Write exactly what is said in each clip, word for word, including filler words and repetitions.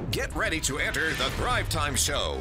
Get ready to enter the Thrive Time Show.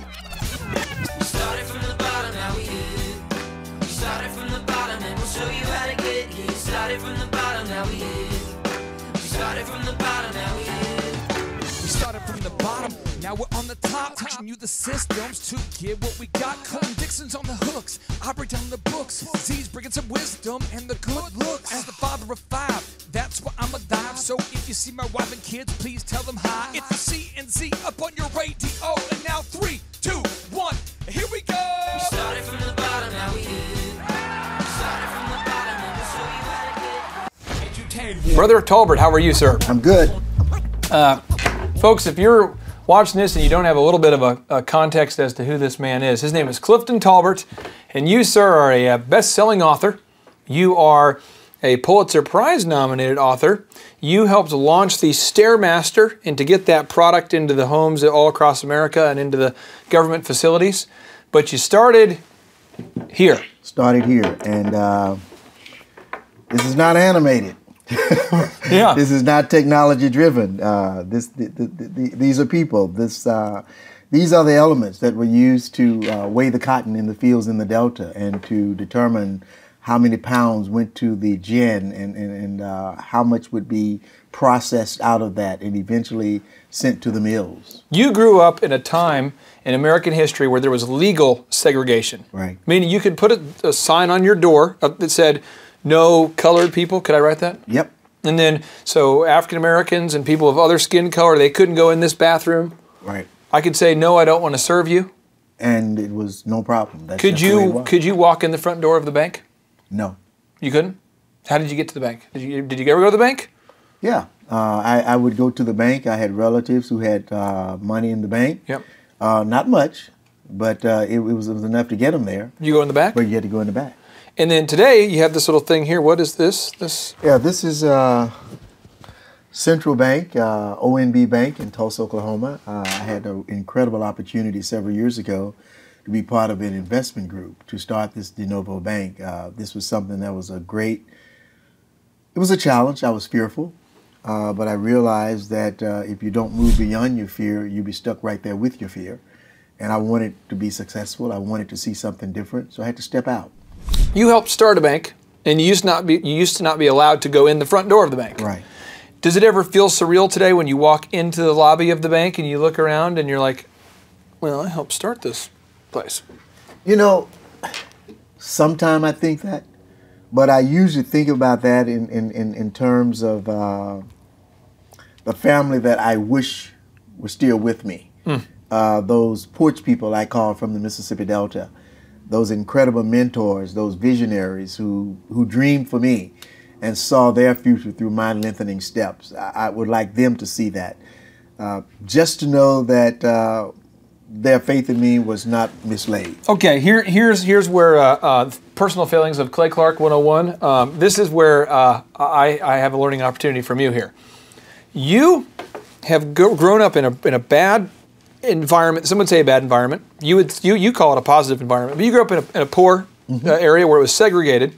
We started from the bottom, now we here. We started from the bottom and we'll show you how to get here. Started from the bottom, now we here. We started from the bottom, now we here. We started from the bottom, now we're on the top. Teaching you the systems to get what we got. Cutting Dixon's on the hooks, I break down the books. Z's bringing some wisdom and the good looks. As the father of five, that's why I'm a dive. So if you see my wife and kids, please tell them hi. It's the C and Z up on your radio. And now three, two, one, here we go. We started from the bottom, now we here. We started from the bottom and we'll show you how to get. Brother Taulbert, how are you, sir? I'm good. Uh, folks, if you're watching this and you don't have a little bit of a, a context as to who this man is, his name is Clifton Taulbert, and you, sir, are a, a best-selling author. You are a Pulitzer Prize-nominated author. You helped launch the Stairmaster and to get that product into the homes all across America and into the government facilities. But you started here. Started here, and uh, this is not animated. Yeah. This is not technology driven. Uh, this, the, the, the, these are people. This, uh, these are the elements that were used to uh, weigh the cotton in the fields in the Delta and to determine how many pounds went to the gin and, and, and uh, how much would be processed out of that and eventually sent to the mills. You grew up in a time in American history where there was legal segregation. Right. Meaning you could put a, a sign on your door that said, no colored people. Could I write that? Yep. And then, so African Americans and people of other skin color, they couldn't go in this bathroom. Right. I could say, no, I don't want to serve you. And it was no problem. That's Could just the way it you was. could you walk in the front door of the bank? No. You couldn't? How did you get to the bank? Did you, did you ever go to the bank? Yeah. Uh, I, I would go to the bank. I had relatives who had uh, money in the bank. Yep. Uh, not much, but uh, it, it, was, it was enough to get them there. You go in the back? But you had to go in the back. And then today you have this little thing here. What is this? This? Yeah, this is uh, Central Bank, uh, O N B Bank in Tulsa, Oklahoma. Uh, I had an incredible opportunity several years ago to be part of an investment group to start this de novo bank. Uh, this was something that was a great, it was a challenge. I was fearful, uh, but I realized that uh, if you don't move beyond your fear, you'll be stuck right there with your fear. And I wanted to be successful. I wanted to see something different, so I had to step out. You helped start a bank, and you used to not be you used to not be allowed to go in the front door of the bank. Right. Does it ever feel surreal today when you walk into the lobby of the bank and you look around and you're like, well, I helped start this place? You know, sometime I think that, but I usually think about that in, in, in, in terms of uh, the family that I wish were still with me. Mm. Uh, those porch people I call from the Mississippi Delta. Those incredible mentors, those visionaries who, who dreamed for me and saw their future through my lengthening steps. I, I would like them to see that. Uh, just to know that uh, their faith in me was not mislaid. Okay, here, here's, here's where uh, uh, personal failings of Clay Clark one oh one. Um, this is where uh, I, I have a learning opportunity from you here. You have go, grown up in a, in a bad environment. Some would say a bad environment. You would you you call it a positive environment. But you grew up in a, in a poor mm-hmm. uh, area where it was segregated.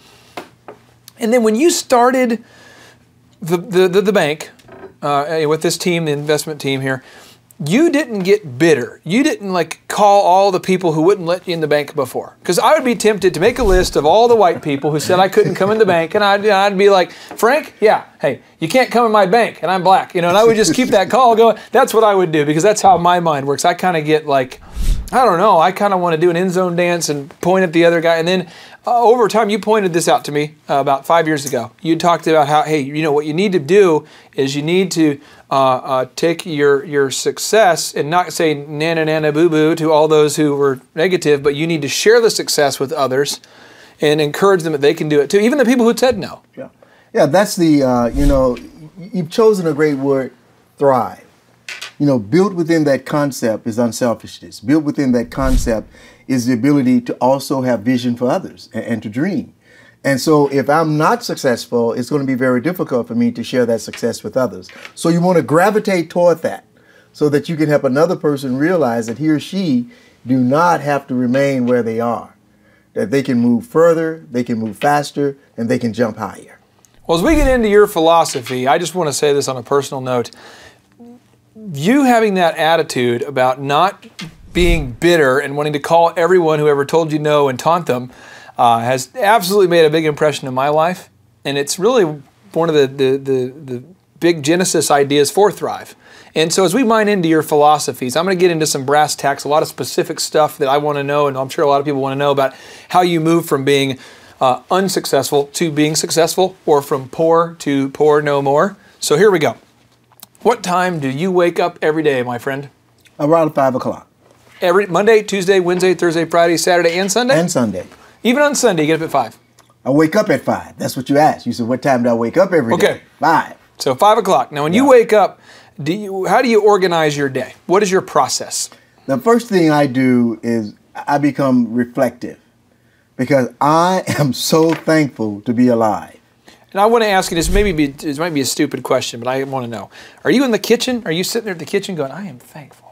And then when you started the the the, the bank uh, with this team, the investment team here, you didn't get bitter. You didn't like call all the people who wouldn't let you in the bank before. Because I would be tempted to make a list of all the white people who said I couldn't come in the bank, and I'd, I'd be like, Frank, yeah, hey, you can't come in my bank, and I'm black, you know. And I would just keep that call going. That's what I would do because that's how my mind works. I kind of get like, I don't know, I kind of want to do an end zone dance and point at the other guy, and then uh, over time, you pointed this out to me uh, about five years ago. You talked about how, hey, you know, what you need to do is you need to uh, uh, take your your success and not say nana nana boo boo to all those who were negative, but you need to share the success with others and encourage them that they can do it too, even the people who said no. Yeah, yeah, that's the uh, you know, you've chosen a great word, thrive. You know, built within that concept is unselfishness. Built within that concept is the ability to also have vision for others and, and to dream. And so if I'm not successful, it's going to be very difficult for me to share that success with others. So you want to gravitate toward that so that you can help another person realize that he or she do not have to remain where they are, that they can move further, they can move faster, and they can jump higher. Well, as we get into your philosophy, I just want to say this on a personal note. you having that attitude about not being bitter and wanting to call everyone who ever told you no and taunt them uh, has absolutely made a big impression in my life. And it's really one of the, the, the, the big genesis ideas for Thrive. And so as we mine into your philosophies, I'm going to get into some brass tacks, a lot of specific stuff that I want to know, and I'm sure a lot of people want to know about how you move from being uh, unsuccessful to being successful, or from poor to poor no more. So here we go. What time do you wake up every day, my friend? Around five o'clock. Every Monday, Tuesday, Wednesday, Thursday, Friday, Saturday, and Sunday? And Sunday. Even on Sunday, you get up at five? I wake up at five. That's what you asked. You said, what time do I wake up every okay. day? Five. So five o'clock. Now, when yeah. you wake up, do you, how do you organize your day? What is your process? The first thing I do is I become reflective, because I am so thankful to be alive. And I want to ask you this, maybe be, this might be a stupid question, but I want to know. Are you in the kitchen? Are you sitting there at the kitchen going, I am thankful?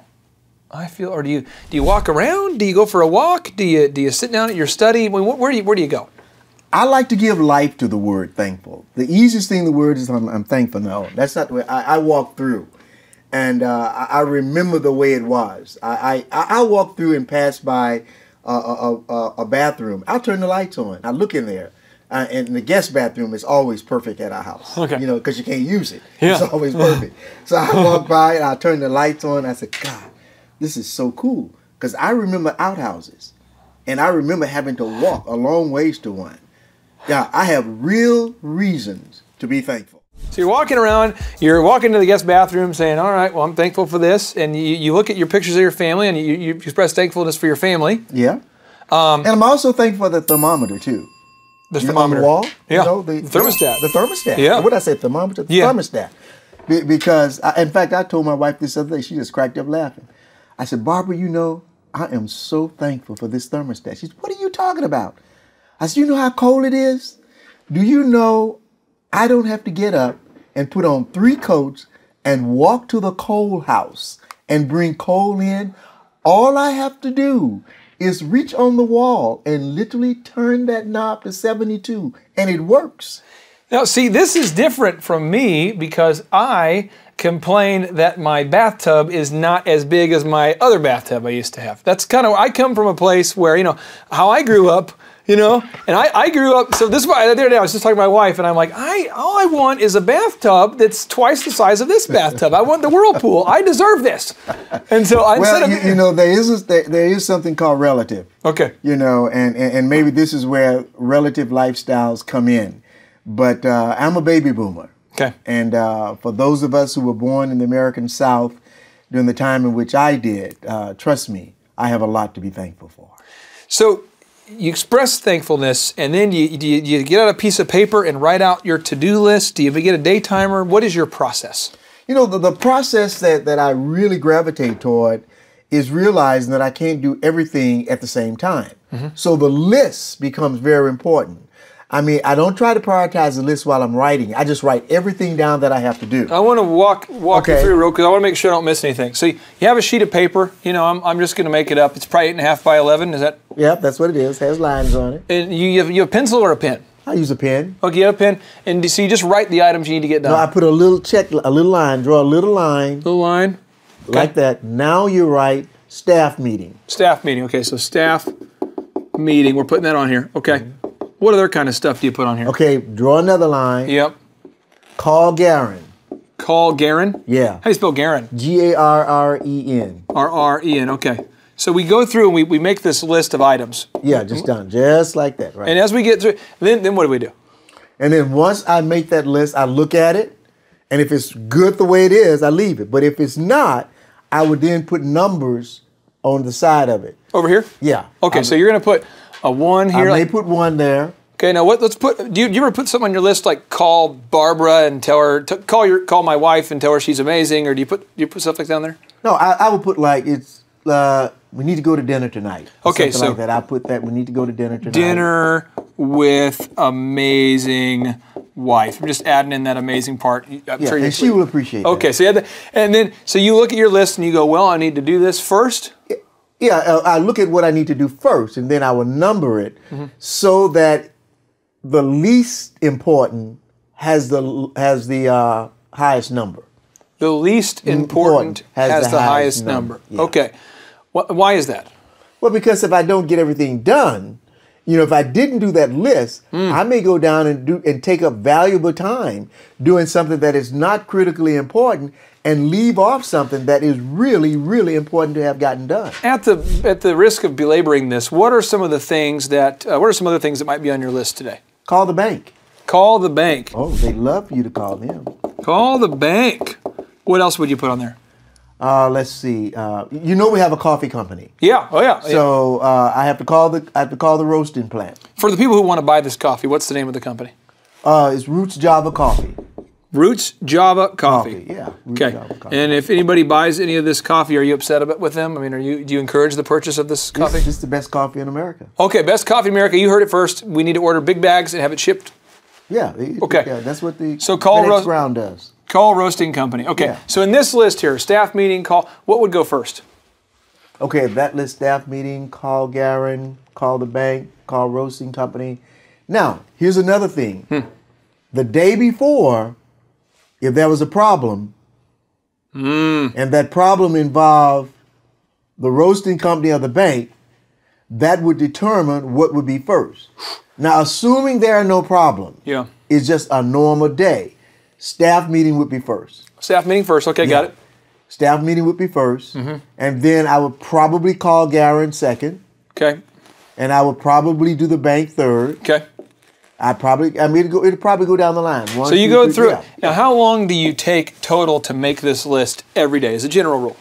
I feel, or do you do you walk around? Do you go for a walk? Do you do you sit down at your study? Where, where do you where do you go? I like to give life to the word thankful. The easiest thing in the word is I'm, I'm thankful. No, that's not the way I, I walk through. And uh, I, I remember the way it was. I, I, I walk through and pass by a, a, a, a bathroom. I'll turn the lights on. I look in there. Uh, and the guest bathroom is always perfect at our house. Okay. You know, because you can't use it. Yeah. It's always perfect. So I walk by and I turn the lights on. I said, God, this is so cool. Because I remember outhouses. And I remember having to walk a long ways to one. Yeah, I have real reasons to be thankful. So you're walking around, you're walking to the guest bathroom saying, all right, well, I'm thankful for this. And you, you look at your pictures of your family and you, you express thankfulness for your family. Yeah. Um, and I'm also thankful for the thermometer, too. The you thermometer. On the wall? Yeah. You know, the, the thermostat. The thermostat. Yeah. What did I say? Thermometer? The yeah. thermostat. Be, because, I, in fact, I told my wife this other day. She just cracked up laughing. I said, Barbara, you know, I am so thankful for this thermostat. She said, what are you talking about? I said, you know how cold it is? Do you know I don't have to get up and put on three coats and walk to the coal house and bring coal in? All I have to do is reach on the wall and literally turn that knob to seventy-two, and it works. Now, see, this is different from me because I complain that my bathtub is not as big as my other bathtub I used to have. That's kind of, I come from a place where, you know, how I grew up, you know, and I, I grew up, so this is why the other day I was just talking to my wife and I'm like, I all I want is a bathtub that's twice the size of this bathtub. I want the whirlpool. I deserve this. And so I well, instead you, of, you know, there is, a, there, there is something called relative. Okay. You know, and, and, and maybe this is where relative lifestyles come in. But uh, I'm a baby boomer. Okay. And uh, for those of us who were born in the American South during the time in which I did, uh, trust me, I have a lot to be thankful for. So you express thankfulness, and then you, do you, you get out a piece of paper and write out your to-do list? Do you get a day timer? What is your process? You know, the, the process that, that I really gravitate toward is realizing that I can't do everything at the same time. Mm-hmm. So the list becomes very important. I mean, I don't try to prioritize the list while I'm writing. I just write everything down that I have to do. I want to walk walk okay. you through real quick. I want to make sure I don't miss anything. So you have a sheet of paper. You know, I'm, I'm just going to make it up. It's probably eight and a half by eleven. Is that? Yep, that's what it is. It has lines on it. And you, you, have, you have a pencil or a pen? I use a pen. Okay, you have a pen. And so you just write the items you need to get done. No, I put a little check, a little line, draw a little line. Little line. Okay. Like that. Now you write staff meeting. Staff meeting. Okay, so staff meeting. We're putting that on here. Okay. Mm-hmm. What other kind of stuff do you put on here? Okay, draw another line. Yep. Call Garen. Call Garen? Yeah. How do you spell Garen? G A R R E N. R R E N, okay. So we go through and we, we make this list of items. Yeah, just done. Just like that, right? And as we get through, then, then what do we do? And then once I make that list, I look at it, and if it's good the way it is, I leave it. But if it's not, I would then put numbers on the side of it. Over here? Yeah. Okay, I'm, so you're going to put a one here. I may like, put one there. Okay, now what? Let's put. Do you, do you ever put something on your list like call Barbara and tell her, t call your, call my wife and tell her she's amazing, or do you put, do you put stuff like down there? No, I, I would put like it's. Uh, we need to go to dinner tonight. Okay, something so like that. I put that. We need to go to dinner tonight. Dinner with amazing wife. I'm just adding in that amazing part. I'm yeah, sure and she will appreciate that. Okay, so you had the, and then so you look at your list and you go, well, I need to do this first. Yeah, uh, I look at what I need to do first, and then I will number it mm-hmm. so that the least important has the has the uh, highest number. The least important, has, has the, the highest, highest number. number. Yeah. Okay. Wh why is that? Well, because if I don't get everything done, you know, if I didn't do that list, mm. I may go down and do and take up valuable time doing something that is not critically important and leave off something that is really, really important to have gotten done. At the at the risk of belaboring this, what are some of the things that uh, what are some other things that might be on your list today? Call the bank. Call the bank. Oh, they love you to call them. Call the bank. What else would you put on there? Uh, let's see. Uh, you know we have a coffee company. Yeah. Oh yeah. So uh, I have to call the I have to call the roasting plant. For the people who want to buy this coffee, what's the name of the company? Uh, it's Roots Java Coffee. Roots Java Coffee. Coffee yeah. Roots okay. Java Coffee. And if anybody buys any of this coffee, are you upset about with them? I mean, are you do you encourage the purchase of this coffee? This is the best coffee in America. Okay, best coffee in America. You heard it first. We need to order big bags and have it shipped. Yeah. Okay. Yeah, that's what the so call FedEx Ground does. Call roasting company. Okay. Yeah. So in this list here, staff meeting, call. What would go first? Okay, that list: staff meeting, call Garen, call the bank, call roasting company. Now, here's another thing. Hmm. The day before, if there was a problem, mm. and that problem involved the roasting company or the bank, that would determine what would be first. Now, assuming there are no problems, yeah. it's just a normal day. Staff meeting would be first. Staff meeting first. Okay, yeah. Got it. Staff meeting would be first, mm-hmm. and then I would probably call Garen second. Okay. And I would probably do the bank third. Okay. I probably, I mean, it'd, go, it'd probably go down the line. One, so you two, go three, through yeah. it. Now, how long do you take total to make this list every day as a general rule?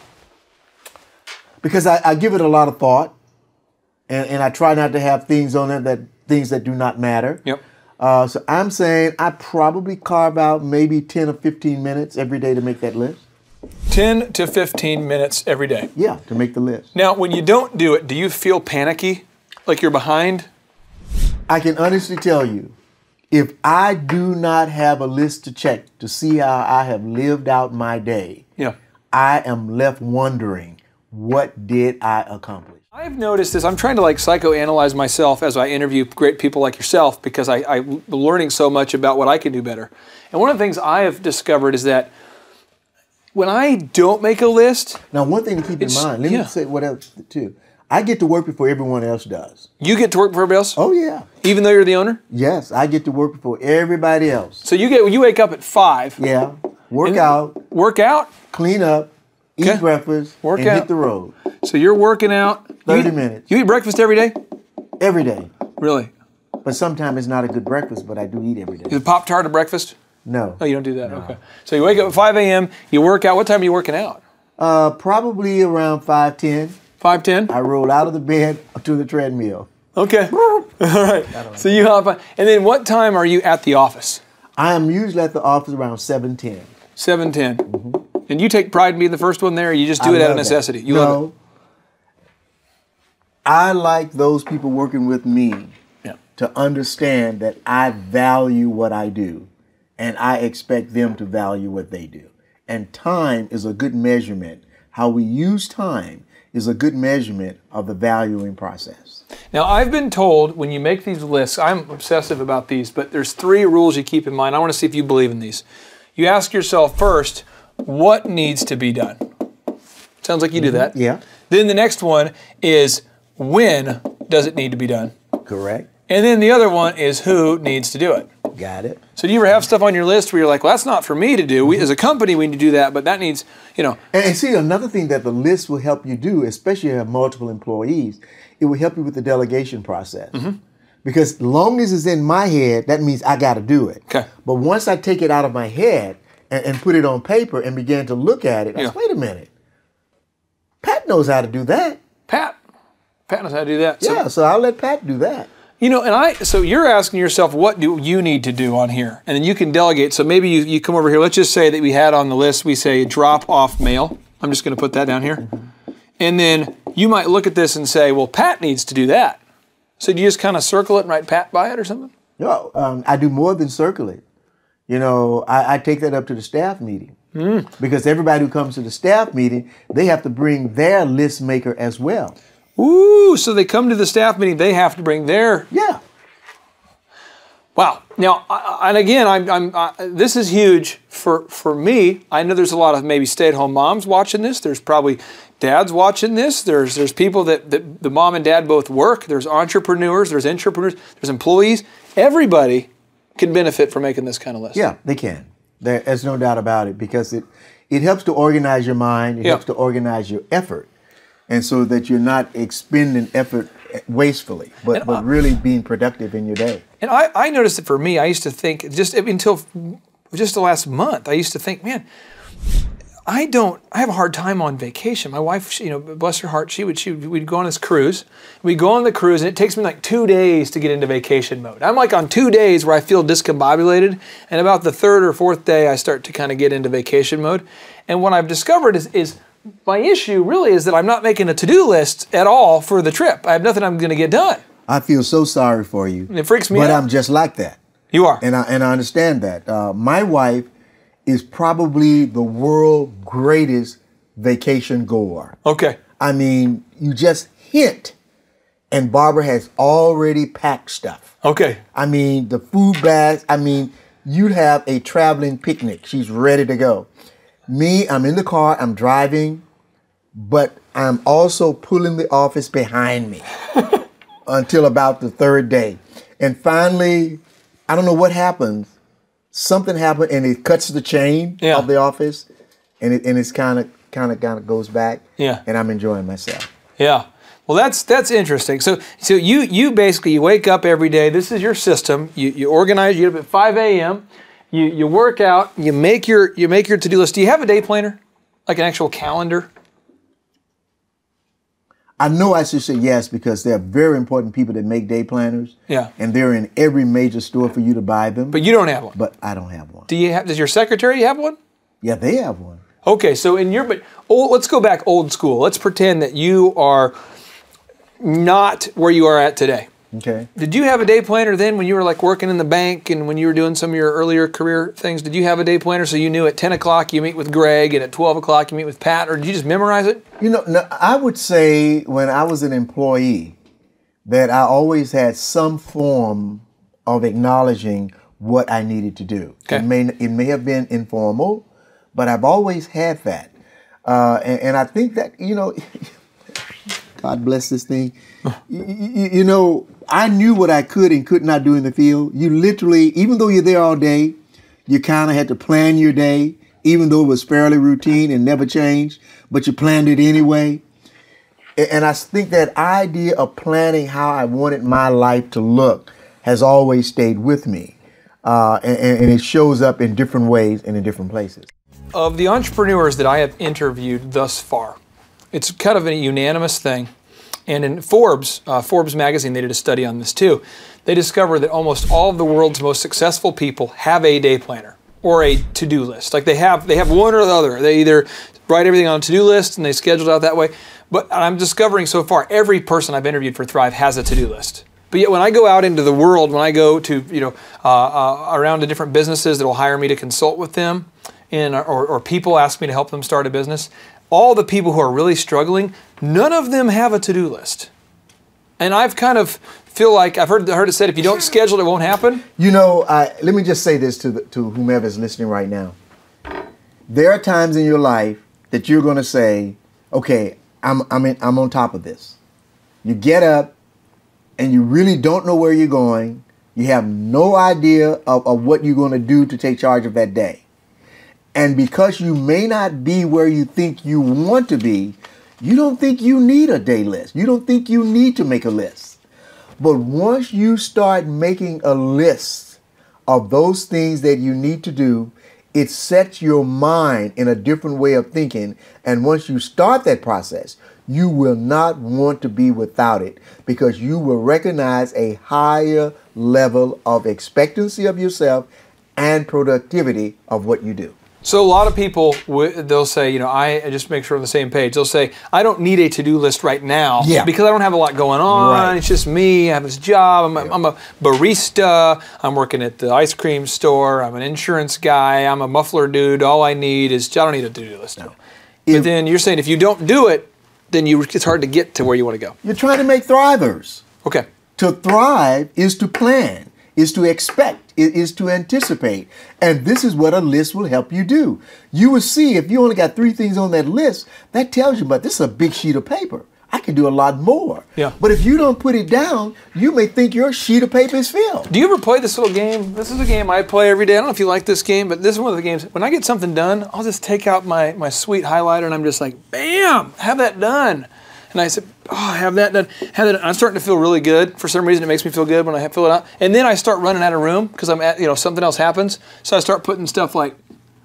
Because I, I give it a lot of thought, and, and I try not to have things on it that things that do not matter. Yep. Uh, so I'm saying I probably carve out maybe ten or fifteen minutes every day to make that list. ten to fifteen minutes every day. Yeah, to make the list. Now, when you don't do it, do you feel panicky? Like you're behind? I can honestly tell you, if I do not have a list to check to see how I have lived out my day, yeah. I am left wondering, what did I accomplish? I've noticed this. I'm trying to like psychoanalyze myself as I interview great people like yourself because I, I'm learning so much about what I can do better. And one of the things I have discovered is that when I don't make a list... Now, one thing to keep in mind, let yeah. me say what else too. I get to work before everyone else does. You get to work before everybody else? Oh, yeah. Even though you're the owner? Yes, I get to work before everybody else. So you get you wake up at five. Yeah. Work out. Work out? Clean up. Eat okay. breakfast. Work and out. hit the road. So you're working out. thirty you eat, minutes. You eat breakfast every day? Every day. Really? But sometimes it's not a good breakfast, but I do eat every day. Is it Pop-Tart a breakfast? No. Oh, you don't do that? No. Okay. So you wake up at five A M, you work out. What time are you working out? Uh, probably around five ten. five ten? I roll out of the bed to the treadmill. Okay. All right. So you hop on. And then what time are you at the office? I am usually at the office around seven ten. seven ten. Mm-hmm. And you take pride in being the first one there, or you just do I it out of necessity? That. You no. love it? I like those people working with me yeah. to understand that I value what I do, and I expect them to value what they do. And time is a good measurement. How we use time is a good measurement of the valuing process. Now, I've been told when you make these lists, I'm obsessive about these, but there's three rules you keep in mind. I want to see if you believe in these. You ask yourself first, what needs to be done? Sounds like you do that. Yeah. Then the next one is, when does it need to be done? Correct. And then the other one is, who needs to do it? Got it. So do you ever have stuff on your list where you're like, well, that's not for me to do. We, as a company, we need to do that, but that needs, you know. And, and see, another thing that the list will help you do, especially if you have multiple employees, it will help you with the delegation process. Mm-hmm. Because as long as it's in my head, that means I got to do it. Okay. But once I take it out of my head and, and put it on paper and begin to look at it, I yeah. say, wait a minute. Pat knows how to do that. Pat? Pat knows how to do that. So, yeah, so I'll let Pat do that. You know, and I, so you're asking yourself, what do you need to do on here? And then you can delegate. So maybe you, you come over here. Let's just say that we had on the list, we say drop off mail. I'm just going to put that down here. Mm-hmm. And then you might look at this and say, well, Pat needs to do that. So do you just kind of circle it and write Pat by it or something? No, um, I do more than circle it. You know, I, I take that up to the staff meeting. Mm. Because everybody who comes to the staff meeting, they have to bring their list maker as well. Ooh, so they come to the staff meeting, they have to bring their... Yeah. Wow. Now, I, and again, I'm, I'm, I, this is huge for, for me. I know there's a lot of maybe stay-at-home moms watching this. There's probably dads watching this. There's, there's people that, that the mom and dad both work. There's entrepreneurs. There's entrepreneurs. There's employees. Everybody can benefit from making this kind of list. Yeah, they can. There, there's no doubt about it, because it, it helps to organize your mind. It Yeah. helps to organize your effort. And so that you're not expending effort wastefully, but, And, but uh, really being productive in your day. And I, I noticed that for me, I used to think, just until just the last month, I used to think, man, I don't, I have a hard time on vacation. My wife, she, you know, bless her heart, she would, she we'd go on this cruise. We'd go on the cruise, and it takes me like two days to get into vacation mode. I'm like on two days where I feel discombobulated, and about the third or fourth day, I start to kind of get into vacation mode. And what I've discovered is, is my issue really is that I'm not making a to-do list at all for the trip. I have nothing I'm going to get done. I feel so sorry for you. And it freaks me but out. I'm just like that. You are. And I, and I understand that. Uh, my wife is probably the world's greatest vacation goer. Okay. I mean, you just hint, and Barbara has already packed stuff. Okay. I mean, the food bags, I mean, you'd have a traveling picnic. She's ready to go. Me, I'm in the car, I'm driving, but I'm also pulling the office behind me until about the third day. And finally, I don't know what happens. Something happened, and it cuts the chain Yeah. of the office, and it and it's kind of kind of kind of goes back. Yeah. And I'm enjoying myself. Yeah. Well, that's that's interesting. So so you you basically you wake up every day. This is your system. You you organize. You get up at five A M You you work out. You make your you make your to-do list. Do you have a day planner, like an actual calendar? I know I should say yes, because there are very important people that make day planners. Yeah. And they're in every major store for you to buy them. But you don't have one. But I don't have one. Do you have? Does your secretary have one? Yeah, they have one. Okay. So in your but oh, let's go back old school. Let's pretend that you are not where you are at today. Okay. Did you have a day planner then when you were like working in the bank and when you were doing some of your earlier career things? Did you have a day planner so you knew at ten o'clock you meet with Greg and at twelve o'clock you meet with Pat, or did you just memorize it? You know, no, I would say when I was an employee that I always had some form of acknowledging what I needed to do. Okay. It may it may have been informal, but I've always had that. Uh, and, and I think that, you know, God bless this thing. you, you, you know, I knew what I could and could not do in the field. You literally, even though you're there all day, you kind of had to plan your day, even though it was fairly routine and never changed, but you planned it anyway. And I think that idea of planning how I wanted my life to look has always stayed with me. Uh, and, and it shows up in different ways and in different places. Of the entrepreneurs that I have interviewed thus far, it's kind of a unanimous thing. And in Forbes, uh, Forbes magazine, they did a study on this too. They discovered that almost all of the world's most successful people have a day planner or a to-do list. Like they have, they have one or the other. They either write everything on a to-do list and they schedule it out that way. But I'm discovering so far, every person I've interviewed for Thrive has a to-do list. But yet when I go out into the world, when I go to, you know, uh, uh, around to different businesses that will hire me to consult with them, and, or, or people ask me to help them start a business, all the people who are really struggling, none of them have a to-do list. And I've kind of feel like, I've heard, heard it said, if you don't schedule it, it won't happen. You know, I, let me just say this to, the, to whomever is listening right now. There are times in your life that you're going to say, okay, I'm, I'm, in, I'm on top of this. You get up and you really don't know where you're going. You have no idea of, of what you're going to do to take charge of that day. And because you may not be where you think you want to be, you don't think you need a day list. You don't think you need to make a list. But once you start making a list of those things that you need to do, it sets your mind in a different way of thinking. And once you start that process, you will not want to be without it, because you will recognize a higher level of expectancy of yourself and productivity of what you do. So a lot of people, they'll say, you know, I just make sure we're on the same page. They'll say, I don't need a to-do list right now Yeah. because I don't have a lot going on. Right. It's just me. I have this job. I'm a, Yeah. I'm a barista. I'm working at the ice cream store. I'm an insurance guy. I'm a muffler dude. All I need is, I don't need a to-do list. No. But If- then you're saying if you don't do it, then you it's hard to get to where you want to go. You're trying to make thrivers. Okay. To thrive is to plan. is to expect, it is to anticipate. And this is what a list will help you do. You will see if you only got three things on that list, that tells you, but this is a big sheet of paper. I can do a lot more. Yeah. But if you don't put it down, you may think your sheet of paper is filled. Do you ever play this little game? This is a game I play every day. I don't know if you like this game, but this is one of the games. When I get something done, I'll just take out my, my sweet highlighter and I'm just like, bam, have that done. And I said, oh, I have that done. Have that done. I'm starting to feel really good. For some reason, it makes me feel good when I fill it out. And then I start running out of room because I'm at, you know, something else happens. So I start putting stuff like,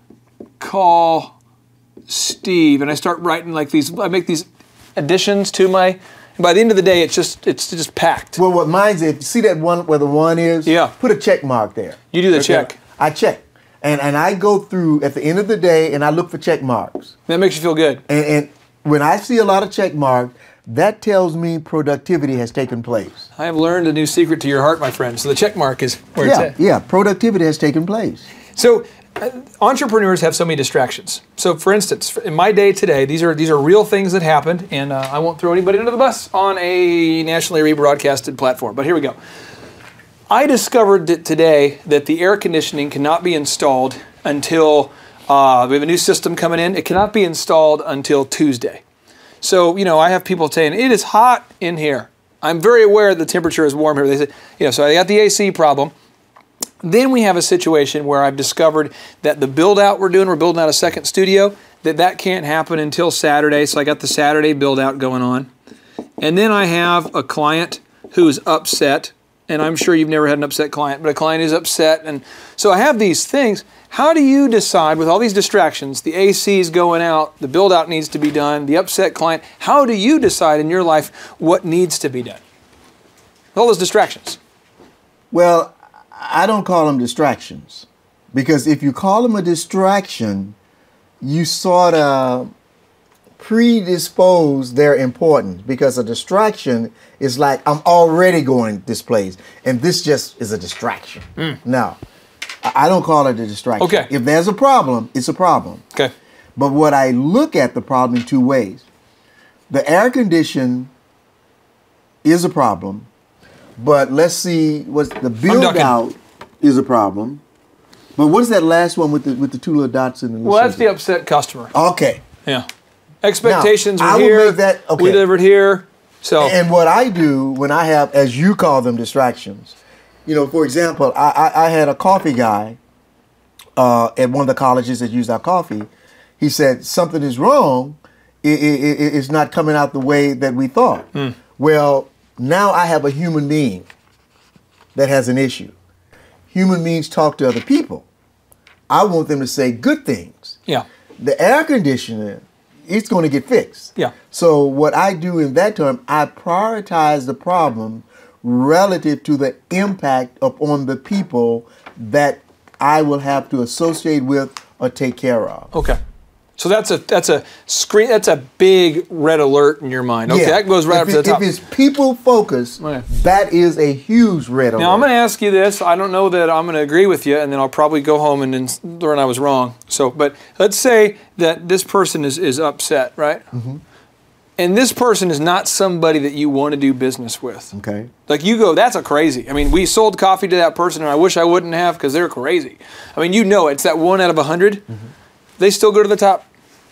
call Steve. And I start writing like these, I make these additions to my, and by the end of the day, it's just it's just packed. Well, what mine's, if you see that one where the one is, yeah. put a check mark there. You do the okay? check. I check. And and I go through at the end of the day and I look for check marks. That makes you feel good. And, and when I see a lot of check marks, that tells me productivity has taken place. I have learned a new secret to your heart, my friend. So the check mark is where yeah, it's at. Yeah, productivity has taken place. So uh, entrepreneurs have so many distractions. So for instance, in my day today, these are these are real things that happened, and uh, I won't throw anybody under the bus on a nationally rebroadcasted platform. But here we go. I discovered that today that the air conditioning cannot be installed until uh, we have a new system coming in. It cannot be installed until Tuesday. So, you know, I have people saying, it is hot in here. I'm very aware the temperature is warm here. They said, you know, so I got the A C problem. Then we have a situation where I've discovered that the build out we're doing, we're building out a second studio, that that can't happen until Saturday. So I got the Saturday build out going on. And then I have a client who's upset, and I'm sure you've never had an upset client, but a client is upset. And so I have these things. How do you decide with all these distractions, the A C is going out, the build out needs to be done, the upset client, how do you decide in your life what needs to be done? With all those distractions. Well, I don't call them distractions, because if you call them a distraction, you sort of predispose their importance, because a distraction is like, I'm already going this place, and this just is a distraction. Mm. No, I don't call it a distraction. Okay. If there's a problem, it's a problem. Okay. But what I look at the problem in two ways. The air condition is a problem, but let's see, what's the build out is a problem. But what is that last one with the with the two little dots in the Well, that's the upset customer. Okay. Yeah. Expectations now, were I will here. make that, okay. We delivered here. So and what I do when I have, as you call them, distractions, you know, for example, I I, I had a coffee guy uh, at one of the colleges that used our coffee. He said something is wrong. It, it, it, it's not coming out the way that we thought. Mm. Well, now I have a human being that has an issue. Human beings talk to other people. I want them to say good things. Yeah. The air conditioner, it's going to get fixed. Yeah. So what I do in that term, I prioritize the problem relative to the impact upon the people that I will have to associate with or take care of. Okay. So that's a that's a screen that's a big red alert in your mind. Okay, Yeah. that goes right if up it, to the top. If it's people focused, Okay. that is a huge red alert. Now I'm going to ask you this. I don't know that I'm going to agree with you, and then I'll probably go home and then learn I was wrong. So, but let's say that this person is is upset, right? Mm-hmm. And this person is not somebody that you want to do business with. Okay. Like you go, that's a crazy. I mean, we sold coffee to that person, and I wish I wouldn't have because they're crazy. I mean, you know, it's that one out of a hundred. Mm-hmm. They still go to the top.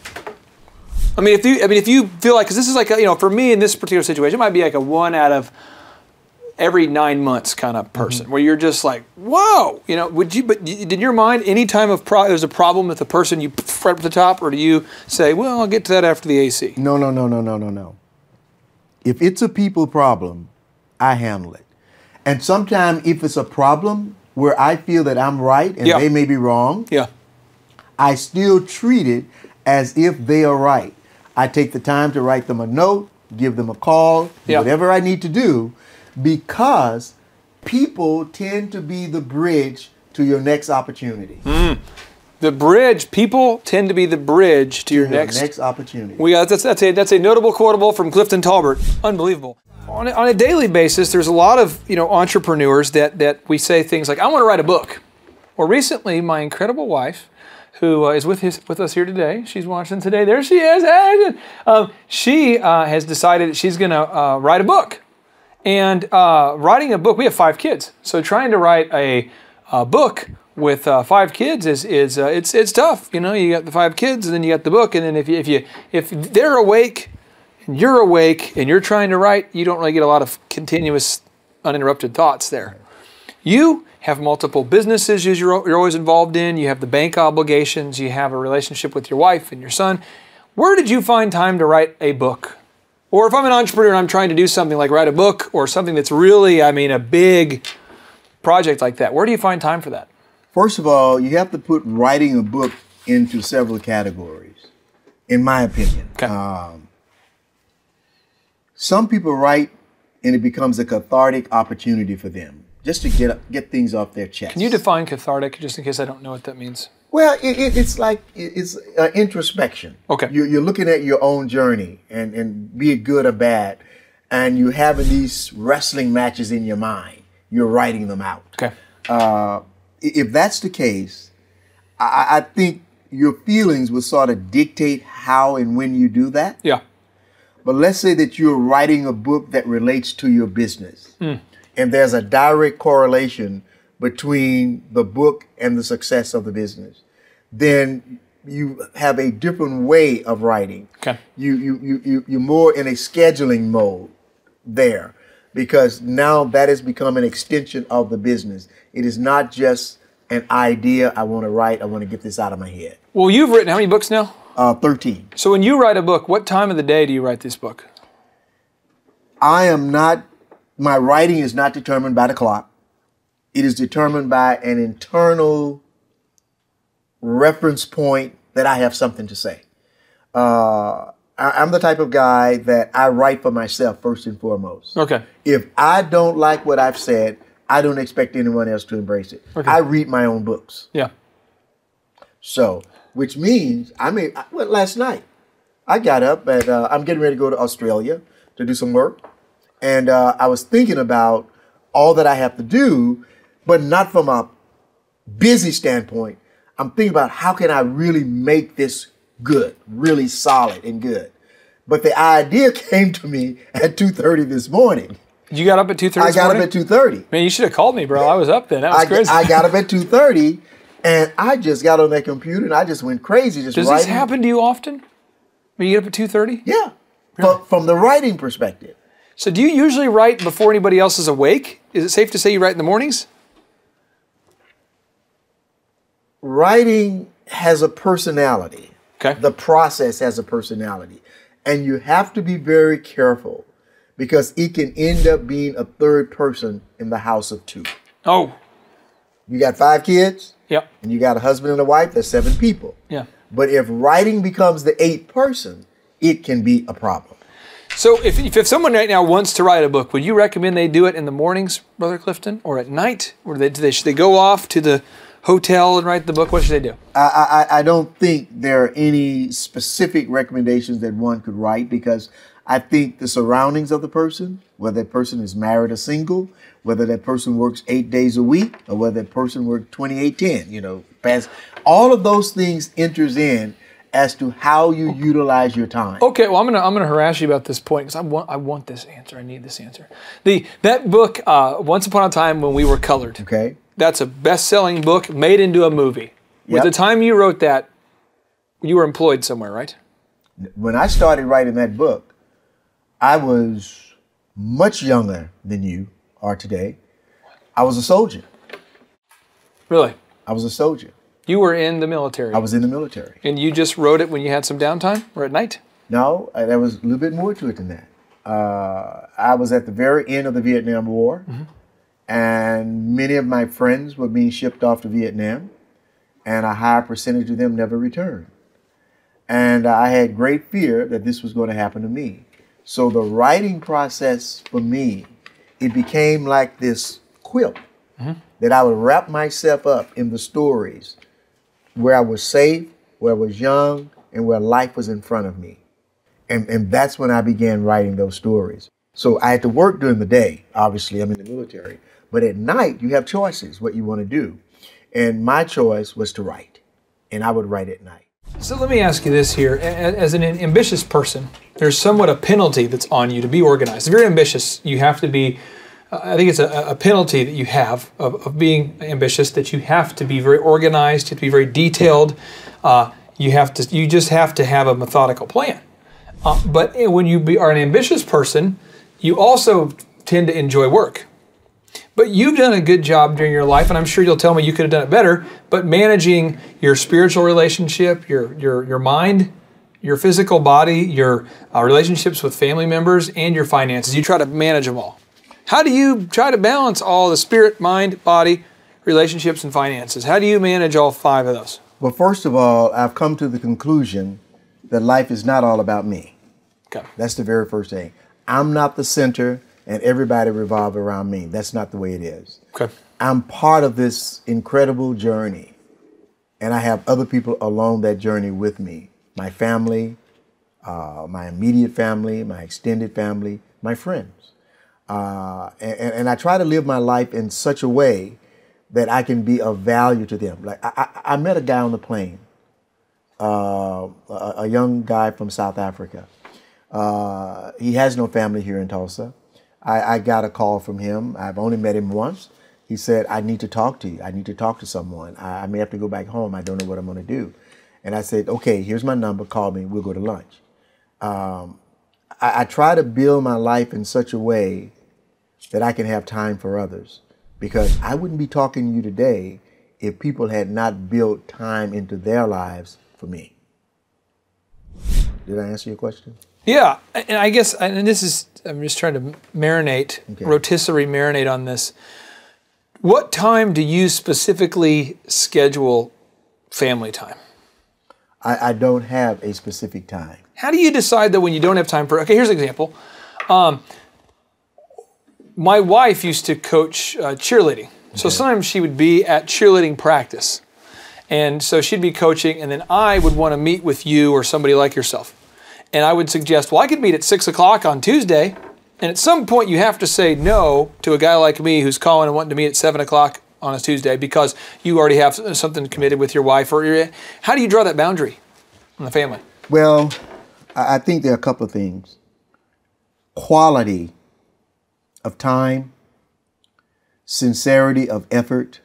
I mean, if you, I mean, if you feel like, because this is like, a, you know, for me in this particular situation, it might be like a one out of every nine months kind of person, mm-hmm. where you're just like, whoa, you know, would you, but in your mind, any time of pro, there's a problem with the person, you right up the top, or do you say, well, I'll get to that after the A C? No, no, no, no, no, no, no. If it's a people problem, I handle it. And sometimes if it's a problem where I feel that I'm right and yeah. they may be wrong, yeah. I still treat it as if they are right. I take the time to write them a note, give them a call, yeah. whatever I need to do, because people tend to be the bridge to your next opportunity. Mm. The bridge, people tend to be the bridge to, to your, your next, next opportunity. We got, that's, that's, a, that's a notable quotable from Clifton Taulbert. Unbelievable. On a, on a daily basis, there's a lot of you know entrepreneurs that, that we say things like, I want to write a book. Or recently, my incredible wife, who uh, is with his, with us here today. She's watching today. There she is. Um, she uh, has decided that she's going to uh, write a book. And uh, writing a book, we have five kids. So trying to write a, a book with uh, five kids is is uh, it's it's tough. You know, you got the five kids, and then you got the book, and then if you if you if they're awake, and you're awake, and you're trying to write, you don't really get a lot of continuous, uninterrupted thoughts there. You have multiple businesses you're you're always involved in. You have the bank obligations. You have a relationship with your wife and your son. Where did you find time to write a book? Or if I'm an entrepreneur and I'm trying to do something like write a book or something that's really, I mean, a big project like that, where do you find time for that? First of all, you have to put writing a book into several categories, in my opinion. Okay. Um, some people write and it becomes a cathartic opportunity for them, just to get get things off their chest. Can you define cathartic, just in case I don't know what that means? Well, it, it, it's like it's uh, introspection. Okay. You're, you're looking at your own journey, and, and be it good or bad, and you're having these wrestling matches in your mind. You're writing them out. Okay. Uh, if that's the case, I, I think your feelings will sort of dictate how and when you do that. Yeah. But let's say that you're writing a book that relates to your business, mm. and there's a direct correlation between the book and the success of the business, then you have a different way of writing. Okay. You, you, you, you, you're more in a scheduling mode there, because now that has become an extension of the business. It is not just an idea I want to write, I want to get this out of my head. Well, you've written how many books now? Uh, thirteen. So when you write a book, what time of the day do you write this book? I am not, my writing is not determined by the clock. It is determined by an internal reference point that I have something to say. Uh, I, I'm the type of guy that I write for myself first and foremost. Okay. If I don't like what I've said, I don't expect anyone else to embrace it. Okay. I read my own books. Yeah. So, which means, I mean, I went last night. I got up and uh, I'm getting ready to go to Australia to do some work. And uh, I was thinking about all that I have to do, but not from a busy standpoint. I'm thinking about how can I really make this good, really solid and good. But the idea came to me at two thirty this morning. You got up at two thirty I this got morning? up at two thirty. Man, you should have called me, bro. I was up then. That was I, crazy. I got up at two thirty, and I just got on that computer, and I just went crazy just Does writing. this happen to you often? When you get up at two thirty? Yeah, from, from the writing perspective. So do you usually write before anybody else is awake? Is it safe to say you write in the mornings? Writing has a personality. Okay. The process has a personality. And you have to be very careful, because it can end up being a third person in the house of two. Oh. You got five kids, Yep. and you got a husband and a wife, that's seven people. Yeah. But if writing becomes the eighth person, it can be a problem. So if, if, if someone right now wants to write a book, would you recommend they do it in the mornings, Brother Clifton, or at night? Or do they, do they, should they go off to the hotel and write the book? What should they do? I, I, I don't think there are any specific recommendations that one could write, because I think the surroundings of the person, whether that person is married or single, whether that person works eight days a week, or whether that person works twenty-eight ten, you know, past, all of those things enters in as to how you utilize your time. Okay, well, I'm gonna I'm gonna harass you about this point, because I want I want this answer. I need this answer. The that book, uh, Once Upon a Time When We Were Colored. Okay. That's a best-selling book made into a movie. With Yep. the time you wrote that, you were employed somewhere, right? When I started writing that book, I was much younger than you are today. I was a soldier. Really? I was a soldier. You were in the military. I was in the military. And you just wrote it when you had some downtime, or at night? No, uh, there was a little bit more to it than that. Uh, I was at the very end of the Vietnam War, mm-hmm. and many of my friends were being shipped off to Vietnam, and a high percentage of them never returned. And I had great fear that this was going to happen to me. So the writing process for me, it became like this quilt, mm-hmm. that I would wrap myself up in the stories where I was safe, where I was young, and where life was in front of me. And, and that's when I began writing those stories. So I had to work during the day. Obviously, I'm in the military. But at night, you have choices, what you want to do. And my choice was to write. And I would write at night. So let me ask you this here. As an ambitious person, there's somewhat a penalty that's on you to be organized. If you're ambitious, you have to be, uh, I think it's a, a penalty that you have of, of being ambitious, that you have to be very organized, you have to be very detailed. Uh, you have to, you just have to have a methodical plan. Uh, but when you be, are an ambitious person, you also tend to enjoy work. But you've done a good job during your life, and I'm sure you'll tell me you could have done it better, but managing your spiritual relationship, your your your mind, your physical body, your uh, relationships with family members, and your finances. You try to manage them all. How do you try to balance all the spirit, mind, body, relationships, and finances? How do you manage all five of those? Well, first of all, I've come to the conclusion that life is not all about me. Okay. That's the very first thing. I'm not the center, and everybody revolves around me. That's not the way it is. Okay. I'm part of this incredible journey, and I have other people along that journey with me. My family, uh, my immediate family, my extended family, my friends. Uh, and, and I try to live my life in such a way that I can be of value to them. Like I, I, I met a guy on the plane, uh, a, a young guy from South Africa. Uh, he has no family here in Tulsa. I, I got a call from him. I've only met him once. He said, I need to talk to you. I need to talk to someone. I, I may have to go back home. I don't know what I'm going to do. And I said, okay, here's my number. Call me. We'll go to lunch. Um, I, I try to build my life in such a way that I can have time for others, because I wouldn't be talking to you today if people had not built time into their lives for me. Did I answer your question? Yeah, and I guess, and this is, I'm just trying to marinate, Okay. rotisserie marinate on this. What time do you specifically schedule family time? I, I don't have a specific time. How do you decide that when you don't have time for, okay, here's an example. Um, my wife used to coach uh, cheerleading. So Okay. sometimes she would be at cheerleading practice. And so she'd be coaching, and then I would want to meet with you or somebody like yourself. And I would suggest, well, I could meet at six o'clock on Tuesday. And at some point you have to say no to a guy like me who's calling and wanting to meet at seven o'clock on a Tuesday because you already have something committed with your wife. Or your, how do you draw that boundary in the family? Well, I I think there are a couple of things. Quality of time, sincerity of effort,